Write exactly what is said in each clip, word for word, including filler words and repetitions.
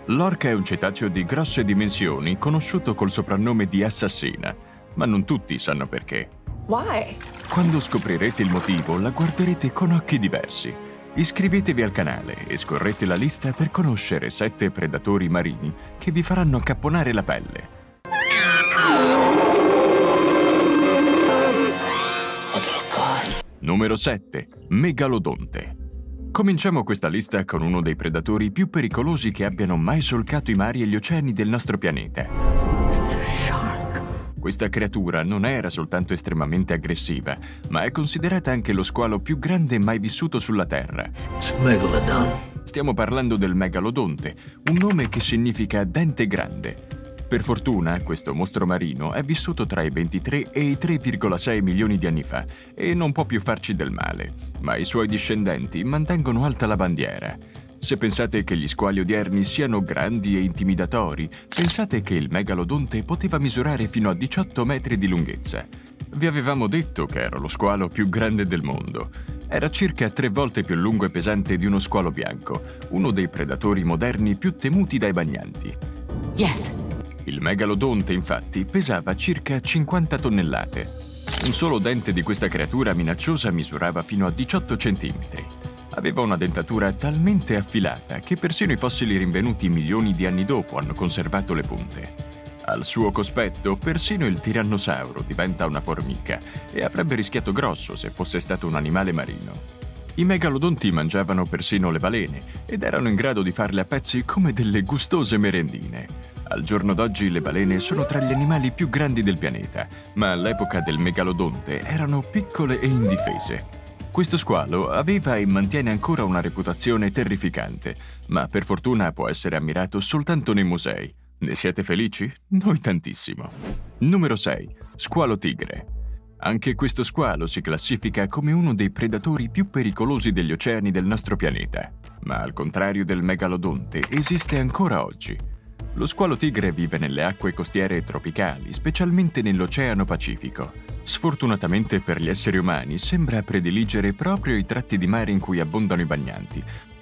L'orca è un cetaceo di grosse dimensioni conosciuto col soprannome di assassina, ma non tutti sanno perché. Why? Quando scoprirete il motivo, la guarderete con occhi diversi. Iscrivetevi al canale e scorrete la lista per conoscere sette predatori marini che vi faranno accapponare la pelle. Numero sette. Megalodonte. Cominciamo questa lista con uno dei predatori più pericolosi che abbiano mai solcato i mari e gli oceani del nostro pianeta. It's a shark. Questa creatura non era soltanto estremamente aggressiva, ma è considerata anche lo squalo più grande mai vissuto sulla Terra. It's a megalodon. Stiamo parlando del megalodonte, un nome che significa dente grande. Per fortuna, questo mostro marino è vissuto tra i ventitré e i tre virgola sei milioni di anni fa e non può più farci del male, ma i suoi discendenti mantengono alta la bandiera. Se pensate che gli squali odierni siano grandi e intimidatori, pensate che il megalodonte poteva misurare fino a diciotto metri di lunghezza. Vi avevamo detto che era lo squalo più grande del mondo. Era circa tre volte più lungo e pesante di uno squalo bianco, uno dei predatori moderni più temuti dai bagnanti. Yes. Il megalodonte, infatti, pesava circa cinquanta tonnellate. Un solo dente di questa creatura minacciosa misurava fino a diciotto centimetri. Aveva una dentatura talmente affilata che persino i fossili rinvenuti milioni di anni dopo hanno conservato le punte. Al suo cospetto, persino il tirannosauro diventa una formica e avrebbe rischiato grosso se fosse stato un animale marino. I megalodonti mangiavano persino le balene ed erano in grado di farle a pezzi come delle gustose merendine. Al giorno d'oggi le balene sono tra gli animali più grandi del pianeta, ma all'epoca del megalodonte erano piccole e indifese. Questo squalo aveva e mantiene ancora una reputazione terrificante, ma per fortuna può essere ammirato soltanto nei musei. Ne siete felici? Noi tantissimo. Numero sei. Squalo tigre. Anche questo squalo si classifica come uno dei predatori più pericolosi degli oceani del nostro pianeta, ma al contrario del megalodonte esiste ancora oggi. Lo squalo tigre vive nelle acque costiere tropicali, specialmente nell'Oceano Pacifico. Sfortunatamente per gli esseri umani sembra prediligere proprio i tratti di mare in cui abbondano i bagnanti.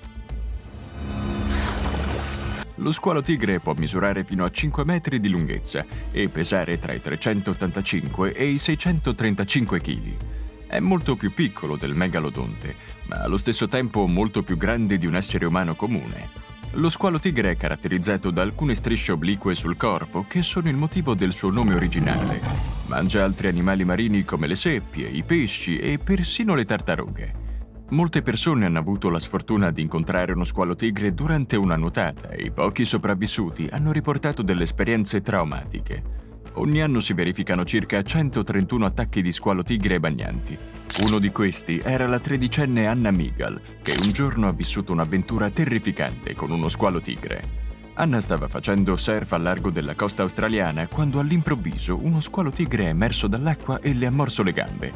Lo squalo tigre può misurare fino a cinque metri di lunghezza e pesare tra i trecentottantacinque e i seicentotrentacinque chili. È molto più piccolo del megalodonte, ma allo stesso tempo molto più grande di un essere umano comune. Lo squalo tigre è caratterizzato da alcune strisce oblique sul corpo che sono il motivo del suo nome originale. Mangia altri animali marini come le seppie, i pesci e persino le tartarughe. Molte persone hanno avuto la sfortuna di incontrare uno squalo tigre durante una nuotata e i pochi sopravvissuti hanno riportato delle esperienze traumatiche. Ogni anno si verificano circa centotrentuno attacchi di squalo tigre ai bagnanti. Uno di questi era la tredicenne Anna Meagle, che un giorno ha vissuto un'avventura terrificante con uno squalo tigre. Anna stava facendo surf al largo della costa australiana quando all'improvviso uno squalo tigre è emerso dall'acqua e le ha morso le gambe.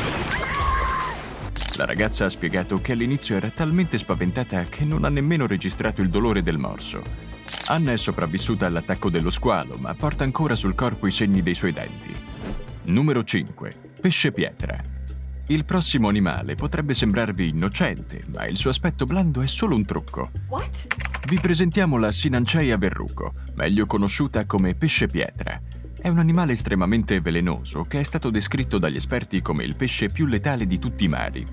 La ragazza ha spiegato che all'inizio era talmente spaventata che non ha nemmeno registrato il dolore del morso. Anna è sopravvissuta all'attacco dello squalo, ma porta ancora sul corpo i segni dei suoi denti. Numero cinque. Pesce pietra. Il prossimo animale potrebbe sembrarvi innocente, ma il suo aspetto blando è solo un trucco. What? Vi presentiamo la Sinanceia verruco, meglio conosciuta come pesce pietra. È un animale estremamente velenoso che è stato descritto dagli esperti come il pesce più letale di tutti i mari.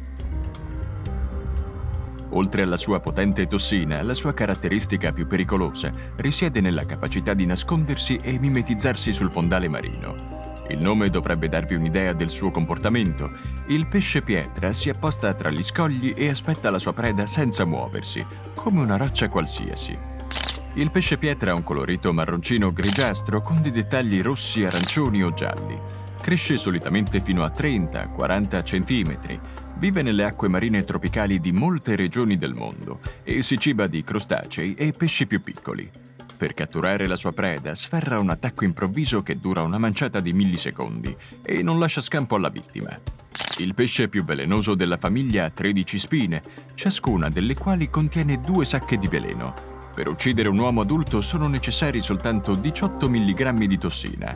Oltre alla sua potente tossina, la sua caratteristica più pericolosa risiede nella capacità di nascondersi e mimetizzarsi sul fondale marino. Il nome dovrebbe darvi un'idea del suo comportamento. Il pesce pietra si apposta tra gli scogli e aspetta la sua preda senza muoversi, come una roccia qualsiasi. Il pesce pietra ha un colorito marroncino grigiastro con dei dettagli rossi, arancioni o gialli. Cresce solitamente fino a trenta quaranta centimetri. Vive nelle acque marine tropicali di molte regioni del mondo e si ciba di crostacei e pesci più piccoli. Per catturare la sua preda sferra un attacco improvviso che dura una manciata di millisecondi e non lascia scampo alla vittima. Il pesce più velenoso della famiglia ha tredici spine, ciascuna delle quali contiene due sacche di veleno. Per uccidere un uomo adulto sono necessari soltanto diciotto milligrammi di tossina.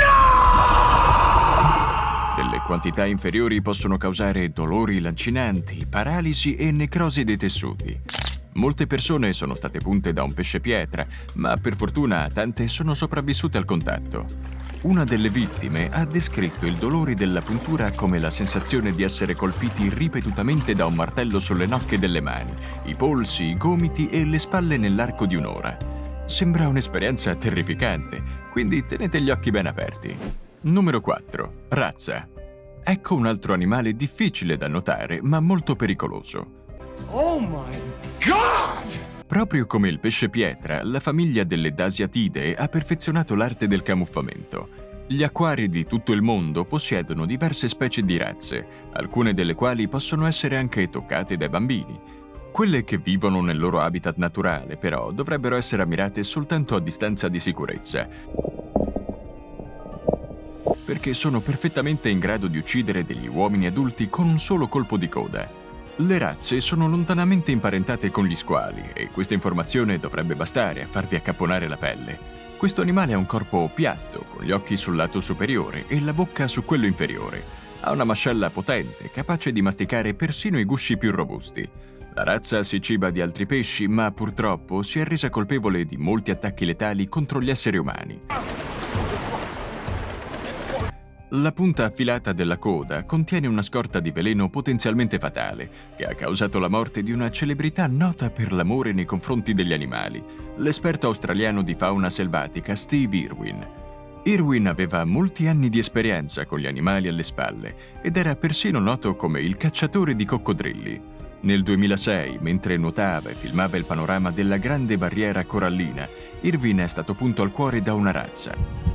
Delle quantità inferiori possono causare dolori lancinanti, paralisi e necrosi dei tessuti. Molte persone sono state punte da un pesce pietra, ma per fortuna tante sono sopravvissute al contatto. Una delle vittime ha descritto il dolore della puntura come la sensazione di essere colpiti ripetutamente da un martello sulle nocche delle mani, i polsi, i gomiti e le spalle nell'arco di un'ora. Sembra un'esperienza terrificante, quindi tenete gli occhi ben aperti. Numero quattro. Razza. Ecco un altro animale difficile da notare, ma molto pericoloso. Oh my God! Proprio come il pesce pietra, la famiglia delle Dasiatidee ha perfezionato l'arte del camuffamento. Gli acquari di tutto il mondo possiedono diverse specie di razze, alcune delle quali possono essere anche toccate dai bambini. Quelle che vivono nel loro habitat naturale, però, dovrebbero essere ammirate soltanto a distanza di sicurezza, perché sono perfettamente in grado di uccidere degli uomini adulti con un solo colpo di coda. Le razze sono lontanamente imparentate con gli squali e questa informazione dovrebbe bastare a farvi accapponare la pelle. Questo animale ha un corpo piatto, con gli occhi sul lato superiore e la bocca su quello inferiore. Ha una mascella potente, capace di masticare persino i gusci più robusti. La razza si ciba di altri pesci, ma purtroppo si è resa colpevole di molti attacchi letali contro gli esseri umani. La punta affilata della coda contiene una scorta di veleno potenzialmente fatale, che ha causato la morte di una celebrità nota per l'amore nei confronti degli animali, l'esperto australiano di fauna selvatica Steve Irwin. Irwin aveva molti anni di esperienza con gli animali alle spalle ed era persino noto come il cacciatore di coccodrilli. Nel duemilasei, mentre nuotava e filmava il panorama della Grande Barriera Corallina, Irwin è stato punto al cuore da una razza.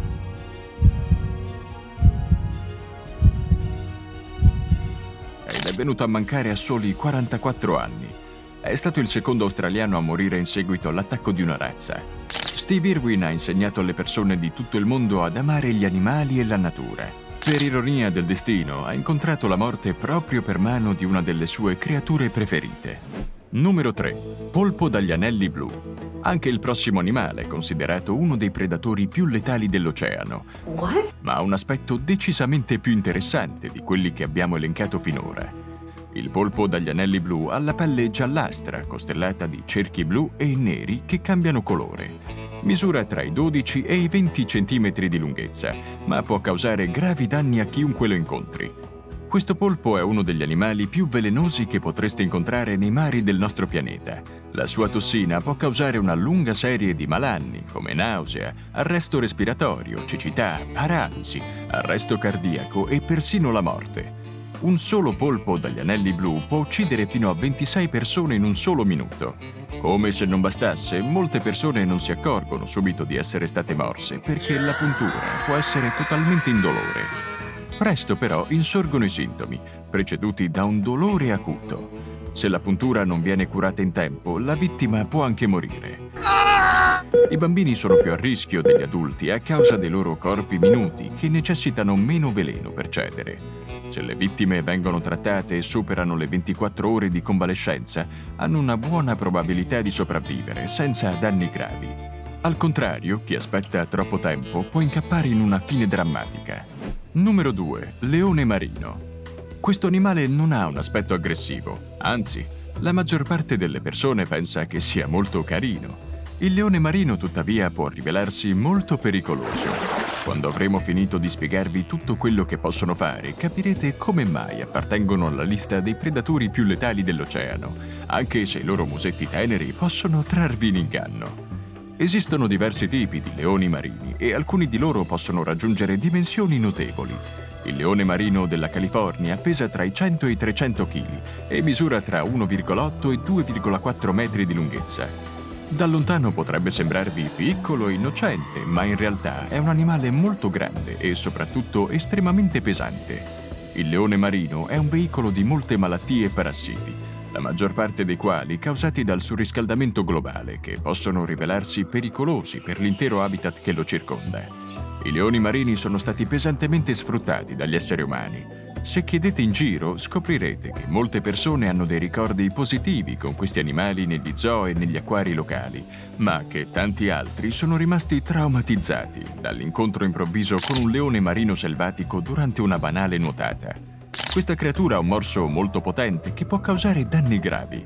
È venuto a mancare a soli quarantaquattro anni. È stato il secondo australiano a morire in seguito all'attacco di una razza. Steve Irwin ha insegnato alle persone di tutto il mondo ad amare gli animali e la natura. Per ironia del destino, ha incontrato la morte proprio per mano di una delle sue creature preferite. Numero tre. Polpo dagli anelli blu. Anche il prossimo animale è considerato uno dei predatori più letali dell'oceano, What? ma ha un aspetto decisamente più interessante di quelli che abbiamo elencato finora. Il polpo dagli anelli blu ha la pelle giallastra, costellata di cerchi blu e neri che cambiano colore. Misura tra i dodici e i venti centimetri di lunghezza, ma può causare gravi danni a chiunque lo incontri. Questo polpo è uno degli animali più velenosi che potreste incontrare nei mari del nostro pianeta. La sua tossina può causare una lunga serie di malanni, come nausea, arresto respiratorio, cecità, paralisi, arresto cardiaco e persino la morte. Un solo polpo dagli anelli blu può uccidere fino a ventisei persone in un solo minuto. Come se non bastasse, molte persone non si accorgono subito di essere state morse perché la puntura può essere totalmente indolore. Presto però insorgono i sintomi, preceduti da un dolore acuto. Se la puntura non viene curata in tempo, la vittima può anche morire. I bambini sono più a rischio degli adulti a causa dei loro corpi minuti che necessitano meno veleno per cedere. Se le vittime vengono trattate e superano le ventiquattro ore di convalescenza, hanno una buona probabilità di sopravvivere senza danni gravi. Al contrario, chi aspetta troppo tempo può incappare in una fine drammatica. Numero due. Leone marino. Questo animale non ha un aspetto aggressivo, anzi, la maggior parte delle persone pensa che sia molto carino. Il leone marino, tuttavia, può rivelarsi molto pericoloso. Quando avremo finito di spiegarvi tutto quello che possono fare, capirete come mai appartengono alla lista dei predatori più letali dell'oceano, anche se i loro musetti teneri possono trarvi in inganno. Esistono diversi tipi di leoni marini e alcuni di loro possono raggiungere dimensioni notevoli. Il leone marino della California pesa tra i cento e i trecento chili e misura tra uno virgola otto e due virgola quattro metri di lunghezza. Da lontano potrebbe sembrarvi piccolo e innocente, ma in realtà è un animale molto grande e soprattutto estremamente pesante. Il leone marino è un veicolo di molte malattie e parassiti, la maggior parte dei quali causati dal surriscaldamento globale, che possono rivelarsi pericolosi per l'intero habitat che lo circonda. I leoni marini sono stati pesantemente sfruttati dagli esseri umani. Se chiedete in giro, scoprirete che molte persone hanno dei ricordi positivi con questi animali negli zoo e negli acquari locali, ma che tanti altri sono rimasti traumatizzati dall'incontro improvviso con un leone marino selvatico durante una banale nuotata. Questa creatura ha un morso molto potente che può causare danni gravi.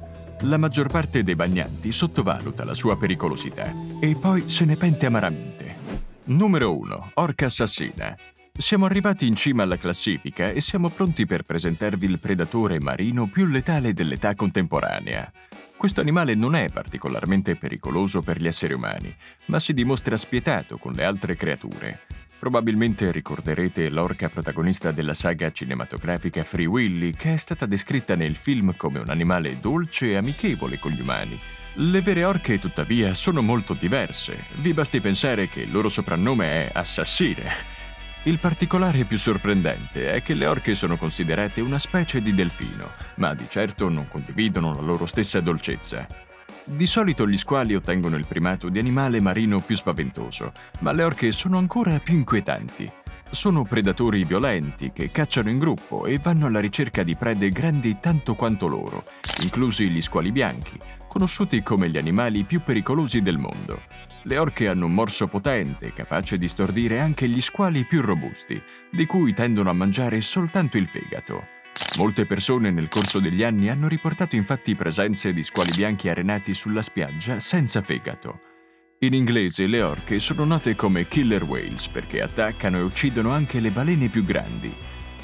La maggior parte dei bagnanti sottovaluta la sua pericolosità e poi se ne pente amaramente. Numero uno. Orca assassina. Siamo arrivati in cima alla classifica e siamo pronti per presentarvi il predatore marino più letale dell'età contemporanea. Questo animale non è particolarmente pericoloso per gli esseri umani, ma si dimostra spietato con le altre creature. Probabilmente ricorderete l'orca protagonista della saga cinematografica Free Willy, che è stata descritta nel film come un animale dolce e amichevole con gli umani. Le vere orche, tuttavia, sono molto diverse. Vi basti pensare che il loro soprannome è Assassine. Il particolare più sorprendente è che le orche sono considerate una specie di delfino, ma di certo non condividono la loro stessa dolcezza. Di solito gli squali ottengono il primato di animale marino più spaventoso, ma le orche sono ancora più inquietanti. Sono predatori violenti che cacciano in gruppo e vanno alla ricerca di prede grandi tanto quanto loro, inclusi gli squali bianchi, conosciuti come gli animali più pericolosi del mondo. Le orche hanno un morso potente, capace di stordire anche gli squali più robusti, di cui tendono a mangiare soltanto il fegato. Molte persone nel corso degli anni hanno riportato infatti presenze di squali bianchi arenati sulla spiaggia senza fegato. In inglese le orche sono note come killer whales perché attaccano e uccidono anche le balene più grandi.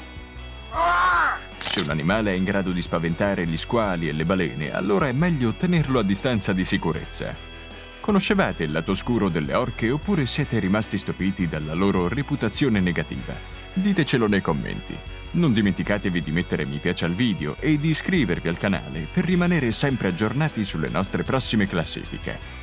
Se un animale è in grado di spaventare gli squali e le balene, allora è meglio tenerlo a distanza di sicurezza. Conoscevate il lato oscuro delle orche oppure siete rimasti stupiti dalla loro reputazione negativa? Ditecelo nei commenti. Non dimenticatevi di mettere mi piace al video e di iscrivervi al canale per rimanere sempre aggiornati sulle nostre prossime classifiche.